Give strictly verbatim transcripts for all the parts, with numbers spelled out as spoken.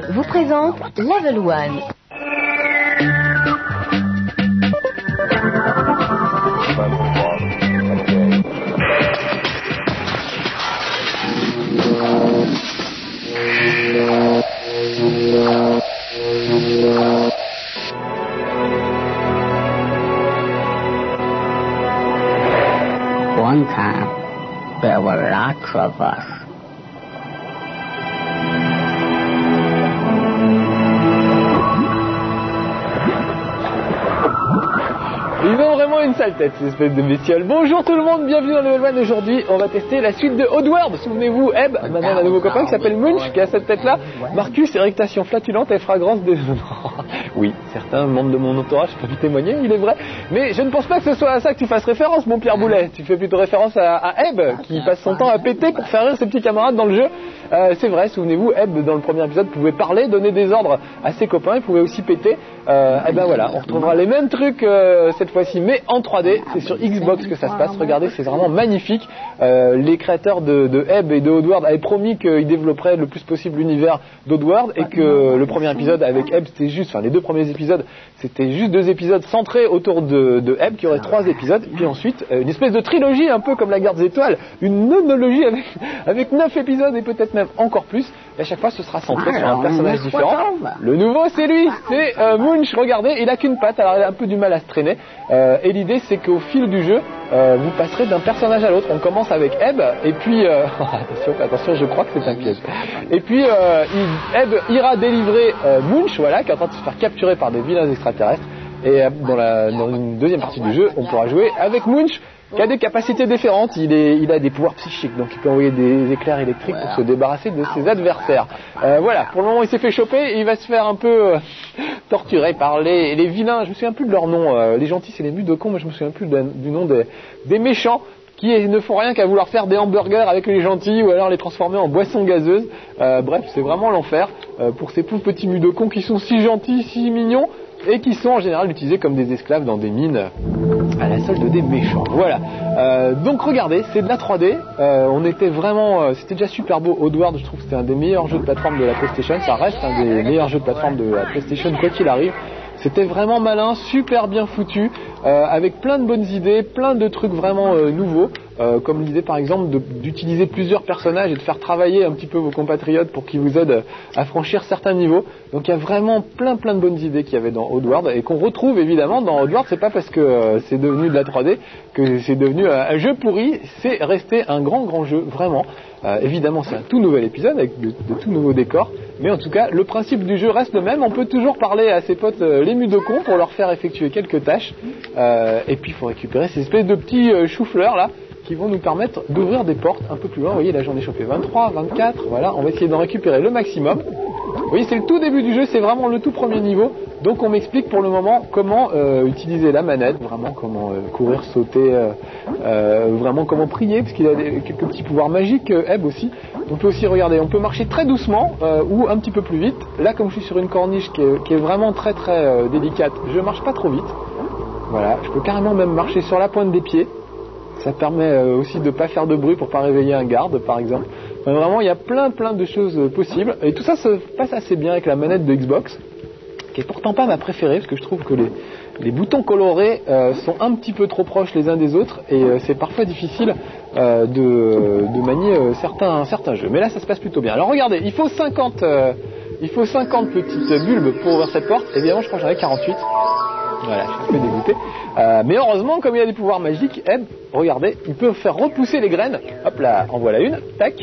vous présente Level One. One time, there were lots of us. Ils ont vraiment une sale tête, ces espèces de bestioles. Bonjour tout le monde, bienvenue dans Level One. Aujourd'hui, on va tester la suite de Oddworld. Souvenez-vous, Eb, maintenant un nouveau copain qui s'appelle Munch, qui a cette tête-là. Marcus, érectation flatulente et fragrance des... Oui, certains membres de mon entourage peuvent témoigner, il est vrai. Mais je ne pense pas que ce soit à ça que tu fasses référence, mon Pierre Boulet. Tu fais plutôt référence à, à Eb, qui passe son temps à péter pour faire rire ses petits camarades dans le jeu. Euh, c'est vrai, souvenez-vous, Eb, dans le premier épisode, pouvait parler, donner des ordres à ses copains, il pouvait aussi péter. Euh, et ben voilà, on retrouvera les mêmes trucs euh, cette fois-ci, mais en trois D. C'est sur Xbox que ça se passe. Regardez, c'est vraiment magnifique. Euh, les créateurs de, de Eb et de Oddworld avaient promis qu'ils développeraient le plus possible l'univers d'Oddworld et que le premier épisode avec Eb, c'était juste, enfin les deux premiers épisodes, c'était juste deux épisodes centrés autour de, de Eb, qui aurait trois épisodes, puis ensuite une espèce de trilogie, un peu comme la Guerre des Étoiles, une nonologie avec avec neuf épisodes et peut-être même encore plus. Et à chaque fois, ce sera centré sur un personnage différent. Le nouveau, c'est lui, c'est euh, Munch. Regardez, il a qu'une patte, alors il a un peu du mal à se traîner. Euh, et l'idée, c'est qu'au fil du jeu, euh, vous passerez d'un personnage à l'autre. On commence avec Eb, et puis euh... attention, attention, je crois que c'est un piège. Et puis euh, il, Eb ira délivrer euh, Munch, voilà, qui est en train de se faire capturer par des vilains extraterrestres. Et euh, dans, la, dans une deuxième partie du jeu, on pourra jouer avec Munch, qui a des capacités différentes. Il, est, il a des pouvoirs psychiques, donc il peut envoyer des éclairs électriques pour se débarrasser de ses adversaires. Euh, voilà, pour le moment il s'est fait choper et il va se faire un peu euh, torturer par les, les vilains. Je me souviens plus de leur nom. Euh, les gentils c'est les Mudokons, mais je me souviens plus de, du nom des, des méchants qui ne font rien qu'à vouloir faire des hamburgers avec les gentils ou alors les transformer en boissons gazeuses. Euh, bref, c'est vraiment l'enfer euh, pour ces pauvres petits Mudokons qui sont si gentils, si mignons, et qui sont en général utilisés comme des esclaves dans des mines à la solde des méchants. Voilà. Euh, donc regardez, c'est de la trois D. Euh, on était vraiment, euh, c'était déjà super beau. Oddworld, je trouve que c'était un des meilleurs jeux de plateforme de la PlayStation. Ça reste un des meilleurs jeux de plateforme de la PlayStation quoi qu'il arrive. C'était vraiment malin, super bien foutu, euh, avec plein de bonnes idées, plein de trucs vraiment euh, nouveaux, euh, comme l'idée par exemple de, d'utiliser plusieurs personnages et de faire travailler un petit peu vos compatriotes pour qu'ils vous aident à franchir certains niveaux. Donc il y a vraiment plein plein de bonnes idées qu'il y avait dans Oddworld et qu'on retrouve évidemment dans Oddworld. C'est pas parce que euh, c'est devenu de la trois D que c'est devenu un, un jeu pourri, c'est resté un grand grand jeu, vraiment. Euh, évidemment c'est un tout nouvel épisode avec de, de tout nouveaux décors, mais en tout cas le principe du jeu reste le même. On peut toujours parler à ses potes euh, les Mudokons pour leur faire effectuer quelques tâches, euh, et puis il faut récupérer ces espèces de petits euh, choux-fleurs là qui vont nous permettre d'ouvrir des portes un peu plus loin. Vous voyez là j'en ai chopé vingt-trois, vingt-quatre, voilà, on va essayer d'en récupérer le maximum. Vous voyez c'est le tout début du jeu, c'est vraiment le tout premier niveau. Donc on m'explique pour le moment comment euh, utiliser la manette, vraiment comment euh, courir, sauter, euh, euh, vraiment comment prier, parce qu'il a des, quelques petits pouvoirs magiques, euh, Eb aussi. On peut aussi regarder, on peut marcher très doucement euh, ou un petit peu plus vite. Là comme je suis sur une corniche qui est, qui est vraiment très très euh, délicate, je marche pas trop vite. Voilà, je peux carrément même marcher sur la pointe des pieds. Ça permet euh, aussi de ne pas faire de bruit pour pas réveiller un garde par exemple. Enfin, vraiment il y a plein plein de choses euh, possibles. Et tout ça se passe assez bien avec la manette de Xbox, qui est pourtant pas ma préférée, parce que je trouve que les, les boutons colorés euh, sont un petit peu trop proches les uns des autres, et euh, c'est parfois difficile euh, de, de manier euh, certains, certains jeux. Mais là ça se passe plutôt bien. Alors regardez, il faut cinquante, euh, il faut cinquante petites bulbes pour ouvrir cette porte. Évidemment je crois que j'en ai quarante-huit. Voilà, je suis un peu dégoûté. Euh, mais heureusement, comme il a des pouvoirs magiques, Eb, regardez, il peut faire repousser les graines. Hop là, en voilà une, tac.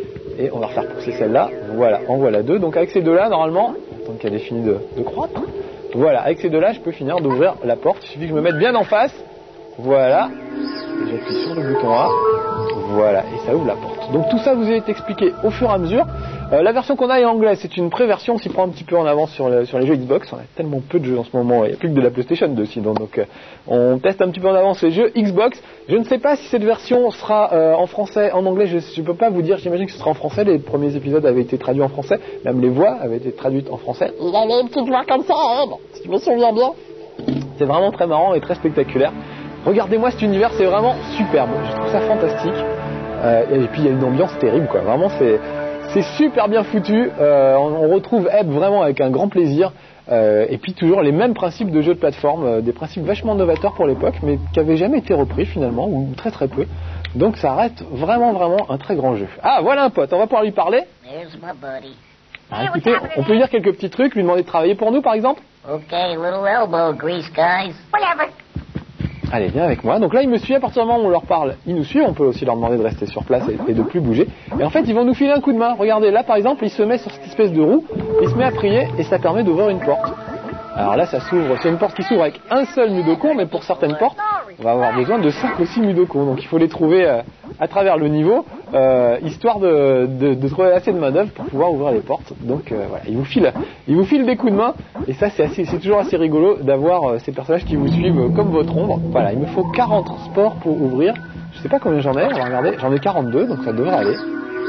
Et on va refaire pousser celle-là. Voilà, en voilà deux. Donc avec ces deux-là, normalement, tant qu'elle est finie de, de croître, voilà, avec ces deux-là, je peux finir d'ouvrir la porte. Il suffit que je me mette bien en face. Voilà. Et j'appuie sur le bouton A. Voilà, et ça ouvre la porte. Donc tout ça vous est expliqué au fur et à mesure. Euh, la version qu'on a est anglaise, c'est une pré-version, on s'y prend un petit peu en avance sur, le, sur les jeux Xbox. On a tellement peu de jeux en ce moment, il n'y a plus que de la PlayStation dessus, donc, donc euh, on teste un petit peu en avance les jeux Xbox. Je ne sais pas si cette version sera euh, en français, en anglais, je ne peux pas vous dire, j'imagine que ce sera en français, les premiers épisodes avaient été traduits en français, même les voix avaient été traduites en français. Il avait une petite voix comme ça, Ed, si tu me souviens bien. C'est vraiment très marrant et très spectaculaire. Regardez-moi cet univers, c'est vraiment superbe, je trouve ça fantastique. Euh, et puis il y a une ambiance terrible, quoi. Vraiment, c'est, C'est super bien foutu. Euh, on, on retrouve Ebb vraiment avec un grand plaisir. Euh, et puis toujours les mêmes principes de jeu de plateforme, euh, des principes vachement novateurs pour l'époque, mais qui n'avaient jamais été repris finalement, ou très très peu. Donc ça reste vraiment vraiment un très grand jeu. Ah, voilà un pote, on va pouvoir lui parler. Ah, écoutez, on peut lui dire quelques petits trucs, lui demander de travailler pour nous par exemple. Okay, little elbow grease, guys. Whatever. Allez, viens avec moi. Donc là, ils me suivent. À partir du moment où on leur parle, ils nous suivent. On peut aussi leur demander de rester sur place et, et de plus bouger. Et en fait, ils vont nous filer un coup de main. Regardez, là, par exemple, il se met sur cette espèce de roue. Il se met à prier et ça permet d'ouvrir une porte. Alors là, ça s'ouvre. C'est une porte qui s'ouvre avec un seul Mudokon, mais pour certaines portes, on va avoir besoin de cinq ou six Mudokon. Donc il faut les trouver euh, à travers le niveau, euh, histoire de, de, de trouver assez de main-d'œuvre pour pouvoir ouvrir les portes. Donc euh, voilà, ils vous filent, ils vous filent des coups de main. Et ça, c'est, assez, c'est toujours assez rigolo d'avoir euh, ces personnages qui vous suivent euh, comme votre ombre. Voilà, il me faut quarante sports pour ouvrir. Je sais pas combien j'en ai. On va regarder. J'en ai quarante-deux, donc ça devrait aller.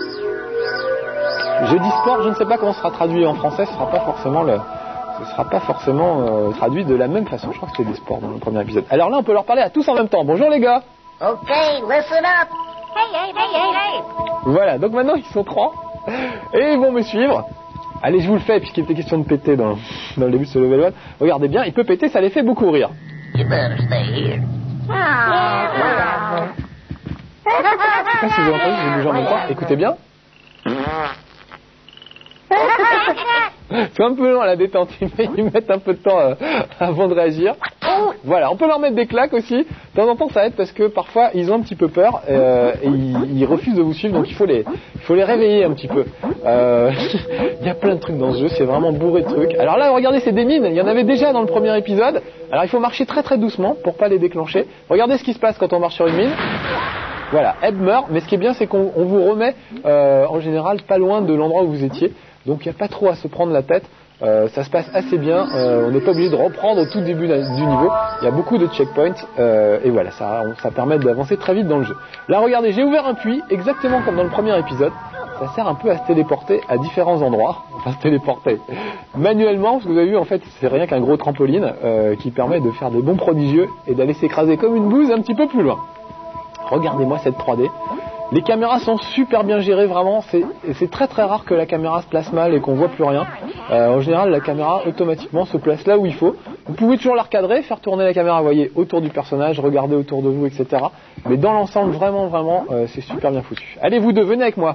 Je dis sport, je ne sais pas comment ce sera traduit en français. Ce sera pas forcément le... Ce ne sera pas forcément euh, traduit de la même façon. Je crois que c'était des sports dans le premier épisode. Alors là, on peut leur parler à tous en même temps. Bonjour les gars. Okay, listen up. Hey, hey, hey, hey, hey. Voilà, donc maintenant ils sont trois. Et ils vont me suivre. Allez, je vous le fais, puisqu'il était question de péter dans, dans le début de ce level un. Regardez bien, il peut péter, ça les fait beaucoup rire. You better stay here. Je sais pas si vous avez entendu, j'ai bougé en même temps. Écoutez bien. C'est un peu long à la détente, ils mettent un peu de temps euh, avant de réagir. Voilà, on peut leur mettre des claques aussi. De temps en temps ça aide parce que parfois ils ont un petit peu peur euh, et ils, ils refusent de vous suivre, donc il faut les, il faut les réveiller un petit peu. Euh, il y a plein de trucs dans ce jeu, c'est vraiment bourré de trucs. Alors là, regardez, c'est des mines, il y en avait déjà dans le premier épisode. Alors il faut marcher très très doucement pour pas les déclencher. Regardez ce qui se passe quand on marche sur une mine. Voilà, Ebb meurt, mais ce qui est bien c'est qu'on on vous remet euh, en général pas loin de l'endroit où vous étiez. Donc il n'y a pas trop à se prendre la tête, euh, ça se passe assez bien, euh, on n'est pas obligé de reprendre au tout début du niveau, il y a beaucoup de checkpoints, euh, et voilà, ça, ça permet d'avancer très vite dans le jeu. Là regardez, j'ai ouvert un puits, exactement comme dans le premier épisode, ça sert un peu à se téléporter à différents endroits, enfin se téléporter manuellement, parce que vous avez vu en fait c'est rien qu'un gros trampoline euh, qui permet de faire des bonds prodigieux et d'aller s'écraser comme une bouse un petit peu plus loin. Regardez-moi cette trois D. Les caméras sont super bien gérées, vraiment. C'est, c'est très très rare que la caméra se place mal et qu'on voit plus rien. Euh, en général, la caméra automatiquement se place là où il faut. Vous pouvez toujours la recadrer, faire tourner la caméra, vous voyez, autour du personnage, regarder autour de vous, et cetera. Mais dans l'ensemble, vraiment, vraiment, euh, c'est super bien foutu. Allez, vous deux, venez avec moi.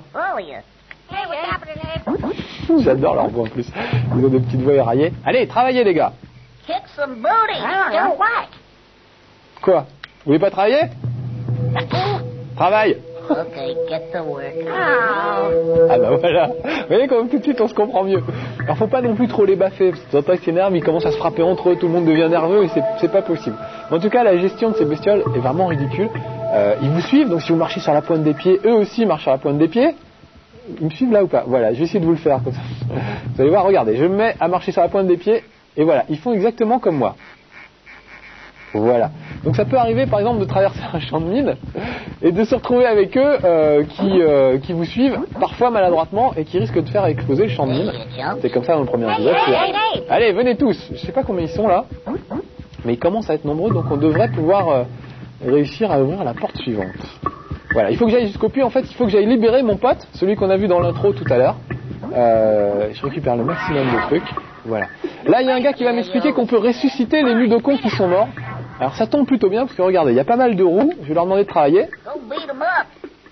J'adore leur voix en plus. Ils ont des petites voix éraillées. Allez, travaillez les gars. Kick some booty. Don't whack. Quoi? Vous voulez pas travailler? Travaille. Okay, get to work. Ah bah voilà. Vous voyez quand même tout de suite on se comprend mieux. Alors faut pas non plus trop les baffer, parce que de temps en temps ils s'énervent, ils commencent à se frapper entre eux, tout le monde devient nerveux et c'est, c'est pas possible. En tout cas la gestion de ces bestioles est vraiment ridicule. Euh, ils vous suivent, donc si vous marchez sur la pointe des pieds, eux aussi marchent sur la pointe des pieds. Ils me suivent là ou pas? Voilà, je vais essayer de vous le faire comme ça. Vous allez voir, regardez, je me mets à marcher sur la pointe des pieds et voilà, ils font exactement comme moi. Voilà. Donc ça peut arriver par exemple de traverser un champ de mine et de se retrouver avec eux euh, qui, euh, qui vous suivent parfois maladroitement et qui risquent de faire exploser le champ de mine. C'est comme ça dans le premier épisode. C'est... Allez, venez tous. Je sais pas combien ils sont là, mais ils commencent à être nombreux, donc on devrait pouvoir euh, réussir à ouvrir la porte suivante. Voilà, il faut que j'aille jusqu'au puits. En fait, il faut que j'aille libérer mon pote, celui qu'on a vu dans l'intro tout à l'heure. Euh, je récupère le maximum de trucs. Voilà. Là, il y a un gars qui va m'expliquer qu'on peut ressusciter les Mudokons qui sont morts. Alors ça tombe plutôt bien parce que regardez, il y a pas mal de roues, je vais leur demander de travailler. Go beat 'em up.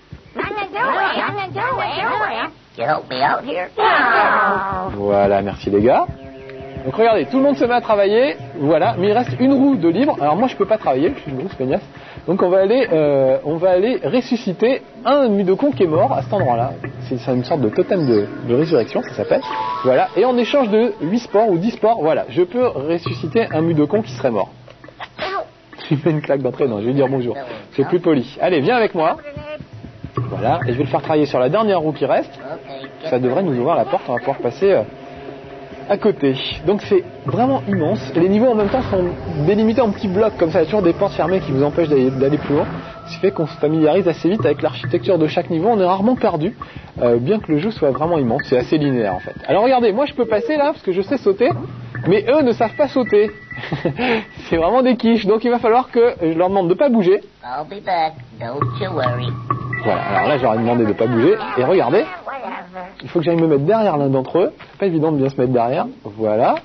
You help me out here? Voilà, merci les gars. Donc regardez, tout le monde se met à travailler, voilà, mais il reste une roue de libre. Alors moi je peux pas travailler, je suis une grosse feignasse. Donc on va aller, euh, on va aller ressusciter un Mudokon qui est mort à cet endroit-là. C'est, c'est une sorte de totem de, de résurrection, ça s'appelle. Voilà, et en échange de huit sports ou dix sports, voilà, je peux ressusciter un Mudokon qui serait mort. Je lui mets une claque d'entrée, non, je vais dire bonjour. C'est plus poli. Allez, viens avec moi. Voilà, et je vais le faire travailler sur la dernière roue qui reste. Ça devrait nous ouvrir la porte, on va pouvoir passer euh, à côté. Donc c'est vraiment immense. Et les niveaux en même temps sont délimités en petits blocs, comme ça, il y a toujours des portes fermées qui vous empêchent d'aller, d'aller plus loin. Ce qui fait qu'on se familiarise assez vite avec l'architecture de chaque niveau, on est rarement perdu, euh, bien que le jeu soit vraiment immense, c'est assez linéaire en fait. Alors regardez, moi je peux passer là, parce que je sais sauter, mais eux ne savent pas sauter. C'est vraiment des quiches, donc il va falloir que je leur demande de pas bouger. I'll be back. Don't you worry. Voilà, alors là j'aurais demandé de ne pas bouger. Et regardez, il faut que j'aille me mettre derrière l'un d'entre eux. C'est pas évident de bien se mettre derrière. Voilà.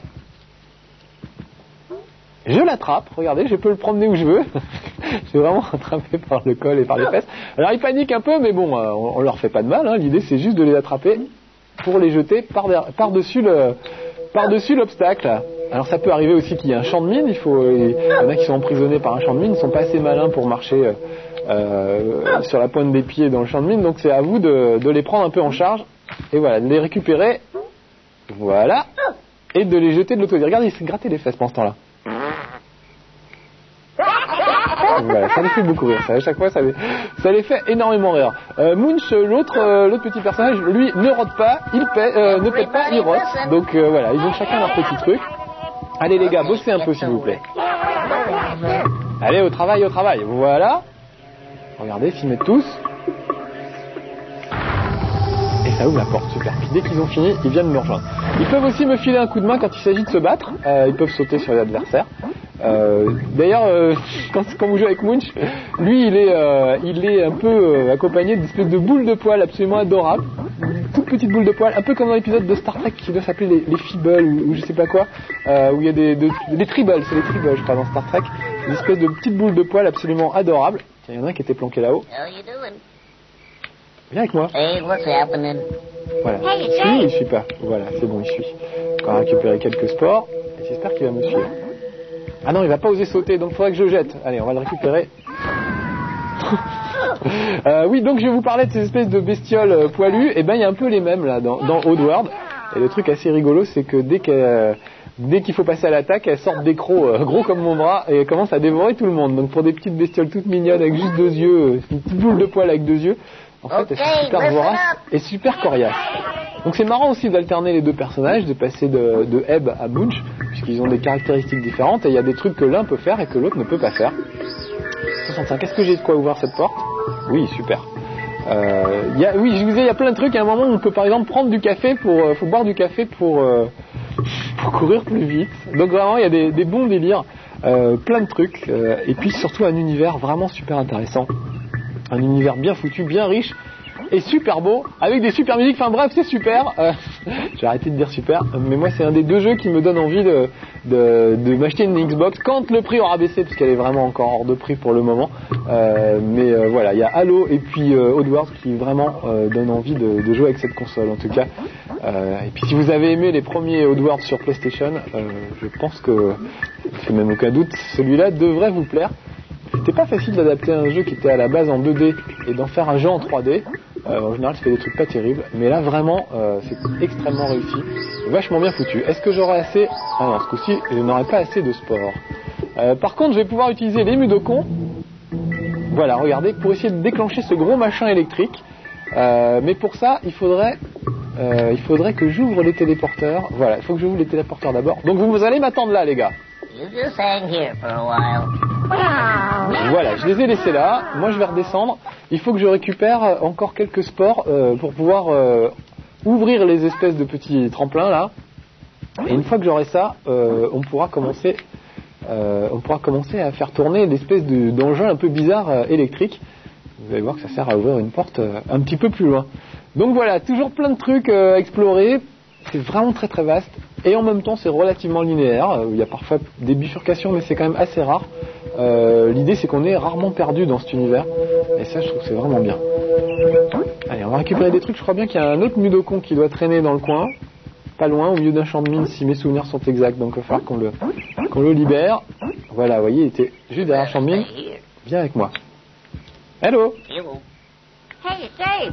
Je l'attrape, regardez, je peux le promener où je veux. Je suis vraiment attrapé par le col et par les fesses. Alors ils paniquent un peu, mais bon, euh, on, on leur fait pas de mal. Hein. L'idée c'est juste de les attraper pour les jeter par par-dessus le, par-dessus l'obstacle. Alors ça peut arriver aussi qu'il y ait un champ de mine. Il faut, il y en a qui sont emprisonnés par un champ de mine. Ils sont pas assez malins pour marcher euh, euh, sur la pointe des pieds dans le champ de mine. Donc c'est à vous de, de les prendre un peu en charge. Et voilà, de les récupérer. Voilà. Et de les jeter de l'autre côté. Regardez, il s'est gratté les fesses pendant ce temps-là. Voilà, ça les fait beaucoup rire, ça, à chaque fois ça les, ça les fait énormément rire. Euh, Munch, l'autre euh, l'autre petit personnage, lui ne rote pas, il paie, euh, ne pète pas, il rote. Donc euh, voilà, ils ont chacun leur petit truc. Allez les gars, bossez un peu s'il vous plaît. Allez au travail, au travail, voilà. Regardez, s'y mettent tous. Et ça ouvre la porte, super. Puis dès qu'ils ont fini, ils viennent me rejoindre. Ils peuvent aussi me filer un coup de main quand il s'agit de se battre. Euh, ils peuvent sauter sur les adversaires. Euh, d'ailleurs, euh, quand, quand vous jouez avec Munch, lui il est, euh, il est un peu euh, accompagné d'une espèce de boule de poil absolument adorable, une toute petite boule de poil, un peu comme dans l'épisode de Star Trek qui doit s'appeler les, les Feebles ou, ou je sais pas quoi, euh, où il y a des, de, des Tribbles, c'est les Tribbles je crois dans Star Trek, une espèce de petite boule de poil absolument adorable. Tiens, il y en a un qui était planqué là-haut. Viens avec moi. Hey, what's happening? Voilà. Il suit, il suit pas. Voilà, c'est bon, il suit. On va récupérer quelques sports et j'espère qu'il va me suivre. Ah non, il va pas oser sauter, donc il faudrait que je le jette. Allez, on va le récupérer. euh, oui, donc je vous parlais de ces espèces de bestioles euh, poilues. Et ben, il y a un peu les mêmes là dans, dans Oddworld. Et le truc assez rigolo, c'est que dès que euh, dès qu'il faut passer à l'attaque, elles sortent des crocs euh, gros comme mon bras et elles commencent à dévorer tout le monde. Donc pour des petites bestioles toutes mignonnes avec juste deux yeux, euh, une petite boule de poil avec deux yeux, en fait, elles sont super voraces et super coriaces. Donc c'est marrant aussi d'alterner les deux personnages, de passer de, de Ebb à Munch, puisqu'ils ont des caractéristiques différentes et il y a des trucs que l'un peut faire et que l'autre ne peut pas faire. soixante-cinq, est-ce que j'ai de quoi ouvrir cette porte? Oui, super. Euh, y a, oui, je vous disais, il y a plein de trucs. À un moment, on peut par exemple prendre du café pour, euh, faut boire du café pour, euh, pour courir plus vite. Donc vraiment, il y a des, des bons délires, euh, plein de trucs, euh, et puis surtout un univers vraiment super intéressant, un univers bien foutu, bien riche. Et super beau, avec des super musiques, enfin bref, c'est super. Euh, j'ai arrêté de dire super, mais moi c'est un des deux jeux qui me donne envie de, de, de m'acheter une Xbox quand le prix aura baissé, puisqu'elle est vraiment encore hors de prix pour le moment. Euh, mais euh, voilà, il y a Halo et puis euh, Oddworld qui vraiment euh, donnent envie de, de jouer avec cette console en tout cas. Euh, et puis si vous avez aimé les premiers Oddworld sur PlayStation, euh, je pense que, je fais même aucun doute, celui-là devrait vous plaire. C'était pas facile d'adapter un jeu qui était à la base en deux D et d'en faire un jeu en trois D. Euh, en général, ça fait des trucs pas terribles, mais là vraiment, euh, c'est extrêmement réussi, vachement bien foutu. Est-ce que j'aurai assez? Ah non, ce coup-ci, je n'aurai pas assez de sport. Euh, par contre, je vais pouvoir utiliser les Mudokons. Voilà, regardez, pour essayer de déclencher ce gros machin électrique. Euh, mais pour ça, il faudrait, euh, il faudrait que j'ouvre les téléporteurs. Voilà, il faut que j'ouvre les téléporteurs d'abord. Donc vous, vous allez m'attendre là, les gars. You just hang here for a while. Voilà, je les ai laissés là. Moi, je vais redescendre. Il faut que je récupère encore quelques sports euh, pour pouvoir euh, ouvrir les espèces de petits tremplins là. Et une fois que j'aurai ça, euh, on pourra commencer, euh, on pourra commencer à faire tourner l'espèce de, d'engin un peu bizarre euh, électrique. Vous allez voir que ça sert à ouvrir une porte euh, un petit peu plus loin. Donc voilà, toujours plein de trucs euh, à explorer. C'est vraiment très très vaste. Et en même temps, c'est relativement linéaire. Euh, il y a parfois des bifurcations, mais c'est quand même assez rare. Euh, l'idée, c'est qu'on est rarement perdu dans cet univers. Et ça, je trouve que c'est vraiment bien. Allez, on va récupérer des trucs. Je crois bien qu'il y a un autre Mudokon qui doit traîner dans le coin. Pas loin, au milieu d'un champ de mine, si mes souvenirs sont exacts. Donc il va falloir qu'on le, qu'on le libère. Voilà, vous voyez, il était juste derrière le champ de mine. Viens avec moi. Hello. Hey, Dave.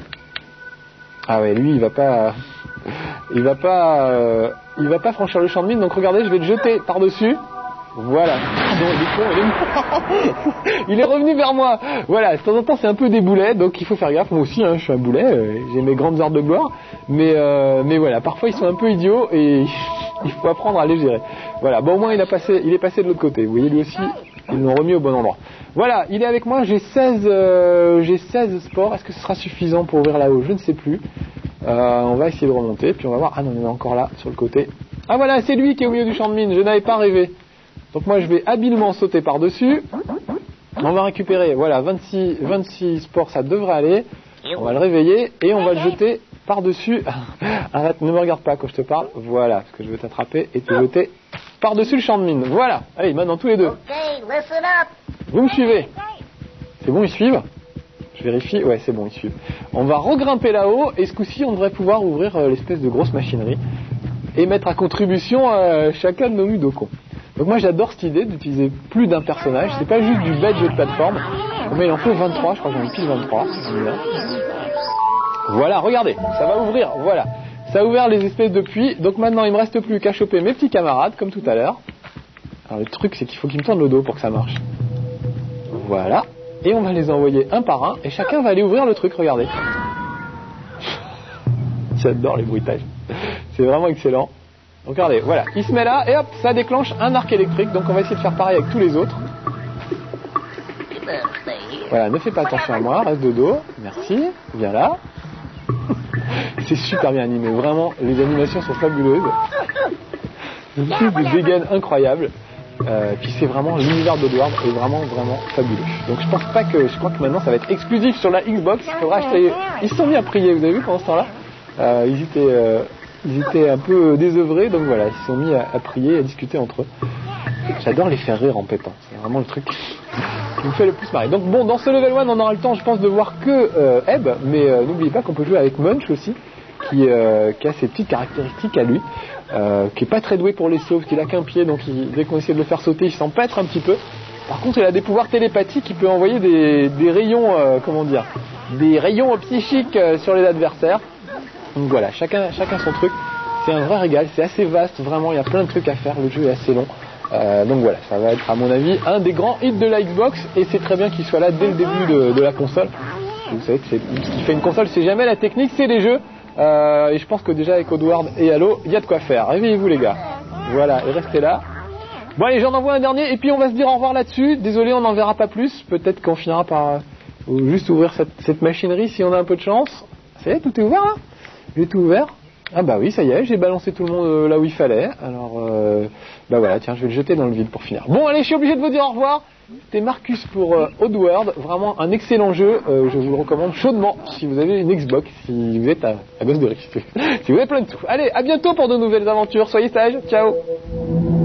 Ah ouais, lui, il va pas... Il va pas... Euh, il va pas franchir le champ de mine. Donc regardez, je vais le jeter par-dessus. Voilà. Pardon, il est con, il est mort. Il est revenu vers moi. Voilà, de temps en temps c'est un peu des boulets, donc il faut faire gaffe. Moi aussi, hein, je suis un boulet, euh, j'ai mes grandes heures de gloire. Mais, euh, mais voilà, parfois ils sont un peu idiots et il faut apprendre à les gérer. Voilà, bon au moins il, a passé, il est passé de l'autre côté. Vous voyez, lui aussi, ils l'ont remis au bon endroit. Voilà, il est avec moi, j'ai seize, euh, j'ai seize sports. Est-ce que ce sera suffisant pour ouvrir là-haut? Je ne sais plus. Euh, on va essayer de remonter, puis on va voir. Ah non, il est encore là, sur le côté. Ah voilà, c'est lui qui est au milieu du champ de mine, je n'avais pas rêvé. Donc moi je vais habilement sauter par-dessus. On va récupérer, voilà, vingt-six, vingt-six sports, ça devrait aller. On va le réveiller et on va le jeter par-dessus. Arrête, ne me regarde pas quand je te parle. Voilà, parce que je veux t'attraper et te jeter par-dessus le champ de mine. Voilà. Allez, maintenant tous les deux. Okay, listen up. Vous me suivez? C'est bon, ils suivent? Je vérifie. Ouais, c'est bon, ils suivent. On va regrimper là-haut et ce coup-ci, on devrait pouvoir ouvrir euh, l'espèce de grosse machinerie et mettre à contribution euh, chacun de nos Mudokons. Donc moi, j'adore cette idée d'utiliser plus d'un personnage. C'est pas juste du bête jeu de plateforme. Mais il en faut vingt-trois. Je crois que j'en ai pile vingt-trois. Voilà, regardez, ça va ouvrir. Voilà, ça a ouvert les espèces de puits. Donc maintenant, il me reste plus qu'à choper mes petits camarades, comme tout à l'heure. Alors le truc, c'est qu'il faut qu'ils me tournent le dos pour que ça marche. Voilà. Et on va les envoyer un par un. Et chacun va aller ouvrir le truc, regardez. J'adore les bruitages. C'est vraiment excellent. Donc regardez, voilà. Il se met là et hop, ça déclenche un arc électrique. Donc on va essayer de faire pareil avec tous les autres. Voilà, ne fais pas attention à moi, reste de dos. Merci. Viens là. C'est super bien animé. Vraiment, les animations sont fabuleuses. Une petite de dégaine incroyable. Euh, puis c'est vraiment l'univers d'Oddworld est vraiment vraiment fabuleux. Donc je pense pas que je crois que maintenant ça va être exclusif sur la Xbox. Il faudra acheter. Ils se sont mis à prier, vous avez vu pendant ce temps-là. Euh, ils étaient euh, ils étaient un peu désœuvrés, donc voilà, ils se sont mis à, à prier, à discuter entre eux. J'adore les faire rire en pétant. C'est vraiment le truc qui me fait le plus marrer. Donc bon, dans ce level un, on aura le temps, je pense, de voir que euh, Ebb, mais euh, n'oubliez pas qu'on peut jouer avec Munch aussi, qui, euh, qui a ses petites caractéristiques à lui. Euh, qui est pas très doué pour les sauts, qu'il a qu'un pied, donc il, dès qu'on essaie de le faire sauter, il s'empêtre un petit peu. Par contre, il a des pouvoirs télépathiques, il peut envoyer des, des rayons, euh, comment dire, des rayons psychiques euh, sur les adversaires. Donc voilà, chacun, chacun son truc. C'est un vrai régal, c'est assez vaste, vraiment, il y a plein de trucs à faire, le jeu est assez long. Euh, donc voilà, ça va être à mon avis un des grands hits de la Xbox, et c'est très bien qu'il soit là dès le début de, de la console. Vous savez que c'est, ce qui fait une console, c'est jamais la technique, c'est les jeux. Euh, et je pense que déjà avec Oddworld et Halo, il y a de quoi faire. Réveillez-vous les gars. Voilà, et restez là. Bon allez, j'en envoie un dernier et puis on va se dire au revoir là-dessus. Désolé, on n'en verra pas plus. Peut-être qu'on finira par euh, juste ouvrir cette, cette machinerie si on a un peu de chance. Ça y est, tout est ouvert là? J'ai tout ouvert. Ah bah oui, ça y est, j'ai balancé tout le monde euh, là où il fallait. Alors, euh, bah voilà, tiens, je vais le jeter dans le vide pour finir. Bon allez, je suis obligé de vous dire au revoir. C'était Marcus pour euh, Oddworld, vraiment un excellent jeu, euh, je vous le recommande chaudement si vous avez une Xbox, si vous êtes à, à gosse de riche, si vous avez plein de tout. Allez, à bientôt pour de nouvelles aventures, soyez sages, ciao.